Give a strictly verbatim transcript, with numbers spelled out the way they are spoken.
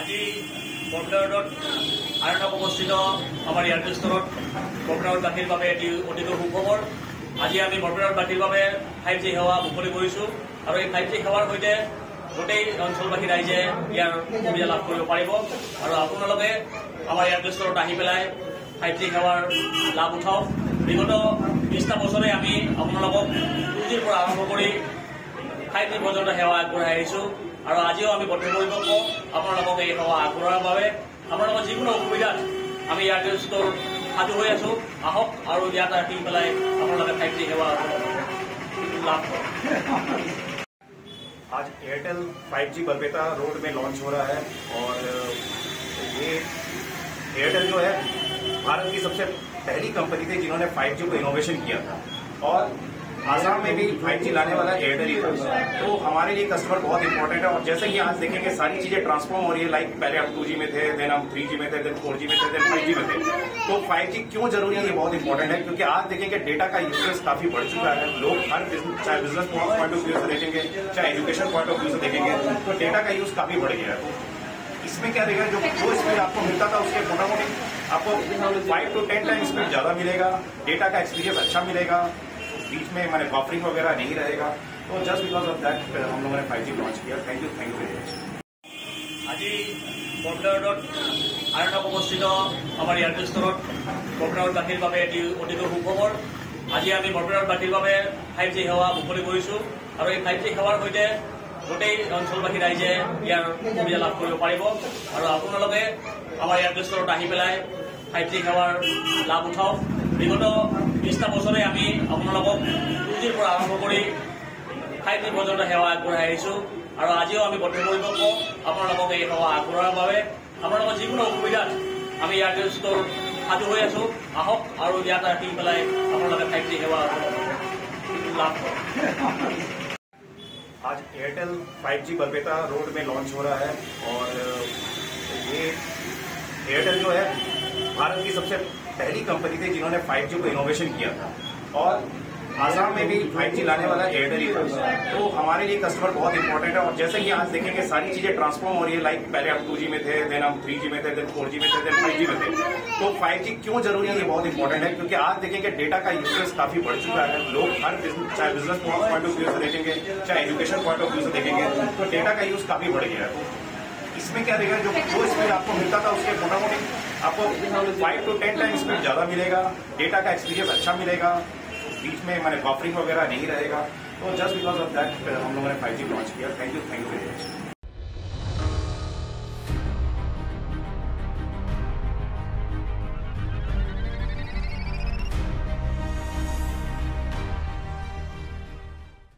আজি বৰপেটা ৰোডত আৰণ্যক অৱস্থিত আমাৰ এয়াৰটেল ষ্টৰত বৰপেটা ৰোডবাসীৰ বাবে এটি অতিকৈ সুখবৰ। আজি আমি বৰপেটা ৰোডবাসীৰ বাবে ফাইভ জি সেৱা মুকলি কৰিছোঁ আৰু এই ফাইভ জি সেৱাৰ সৈতে গোটেই অঞ্চলবাসী ৰাইজে ইয়াৰ সুবিধা লাভ কৰিব পাৰিব আৰু আপোনালোকে আমাৰ এয়াৰটেল ষ্টৰত আহি পেলাই ফাইভ জি সেৱাৰ লাভ উঠাওক। বিগত বিশটা বছৰে আমি আপোনালোকক টু জিৰ পৰা আৰম্ভ কৰি ফাইভ জি পৰ্যন্ত সেৱা আগবঢ়াই আহিছোঁ আৰু আজিও আমি বদ্ধপৰিপক্ক আপোনালোকক এই সেৱা আগবঢ়োৱাৰ বাবে। আপোনালোকৰ যিকোনো অসুবিধাত আমি এয়াৰটেল ষ্টৰ সাজু হৈ আছোঁ, আহক আৰু ইয়াত আহি পেলাই আপোনালোকে ফাইভ জি সেৱা लाभ। आज Airtel five G Barpeta Road में लॉन्च हो रहा है और ये एयरटेल जो है भारत की सबसे पहली कंपनी थी जिन्होंने फाइव जी को इनोवेशन किया था और आसाम में भी फाइव जी लाने वाला एयरटेल ही था। तो हमारे लिए कस्टमर बहुत इंपॉर्टेंट है और जैसे कि आज देखेंगे सारी चीजें ट्रांसफॉर्म हो रही है। लाइक पहले हम टू जी में थे, देन हम थ्री जी में थे, देन फोर जी में थे, देन फाइव जी में थे। तो फाइव जी क्यों जरूरी है ये बहुत इंपॉर्टेंट है क्योंकि आज देखेंगे डेटा का यूसेज काफी बढ़ चुका है। लोग हर चाहे बिजनेस पॉइंट ऑफ व्यू से देखेंगे, चाहे एजुकेशन पॉइंट ऑफ व्यू से देखेंगे, तो डेटा का यूज काफी बढ़ गया है। इसमें क्या देगा, जो जो स्पीड आपको मिलता था उसके मोटामोटी आपको five to ten time speed ज्यादा मिलेगा, डेटा का एक्सपीरियंस अच्छा मिलेगा, बीच में मैंने बफरिंग वगैरह नहीं रहेगा। तो जस्ट बिकॉज ऑफ दैट हम लोगों ने फाइव जी लॉन्च किया। Thank you thank you very much. আজি বৰপেটা ৰোডত আৰণ্যক অৱস্থিত আমাৰ এয়াৰটেল ষ্টৰত বৰপেটা ৰোডবাসীৰ বাবে এটি অতিকৈ সুখবৰ। আজি আমি বৰপেটা ৰোডবাসীৰ বাবে ফাইভ জি সেৱা মুকলি কৰিছোঁ আৰু এই ফাইভ জি সেৱাৰ সৈতে গোটেই অঞ্চলবাসী ৰাইজে ইয়াৰ সুবিধা লাভ কৰিব পাৰিব আৰু আপোনালোকে আমাৰ এয়াৰটেল ষ্টৰত আহি পেলাই ফাইভ জি সেৱাৰ লাভ উঠাওক। বিগত বিশটা বছৰে আমি আপোনালোকক টু জিৰ পৰা আৰম্ভ কৰি ফাইভ জি পৰ্যন্ত সেৱা আগবঢ়াই আহিছোঁ আৰু আজিও আমি বদ্ধপৰিপক্ক আপোনালোকক এই সেৱা আগবঢ়োৱাৰ বাবে। আপোনালোকৰ যিকোনো অসুবিধাত আমি এয়াৰটেল ষ্টৰ সাজু হৈ আছোঁ, আহক আৰু ইয়াত আহি পেলাই আপোনালোকে ফাইভ জি সেৱা লাভ কৰক। आज Airtel five G Barpeta Road में लॉन्च हो रहा है और ये एयरटेल जो है भारत की सबसे पहली कंपनी थी जिन्होंने फाइव जी को इनोवेशन किया था और आसाम में भी फाइव जी लाने वाला एयरटेल ही था। तो हमारे लिए कस्टमर बहुत इंपॉर्टेंट है और जैसे कि आज देखेंगे सारी चीजें ट्रांसफॉर्म हो रही है। लाइक पहले हम टू जी में थे, देन हम थ्री जी में थे, देन फोर जी में थे, देन फाइव जी में थे। तो फाइव जी क्यों जरूरी है ये बहुत इंपॉर्टेंट है क्योंकि आज देखेंगे डेटा का यूसेज काफी बढ़ चुका है। लोग हर चाहे बिजनेस पॉइंट ऑफ व्यू से देखेंगे, चाहे एजुकेशन पॉइंट ऑफ व्यू से देखेंगे, तो डेटा का यूज काफी बढ़ गया है। इसमें क्या देगा, जो जो स्पीड आपको मिलता था उसके मोटामोटी आपको five to ten time speed ज्यादा मिलेगा, डेटा का एक्सपीरियंस अच्छा मिलेगा, बीच में मैंने बफरिंग वगैरह नहीं रहेगा। तो जस्ट बिकॉज ऑफ दैट हम लोगों ने फाइव जी लॉन्च किया। Thank you thank you very much.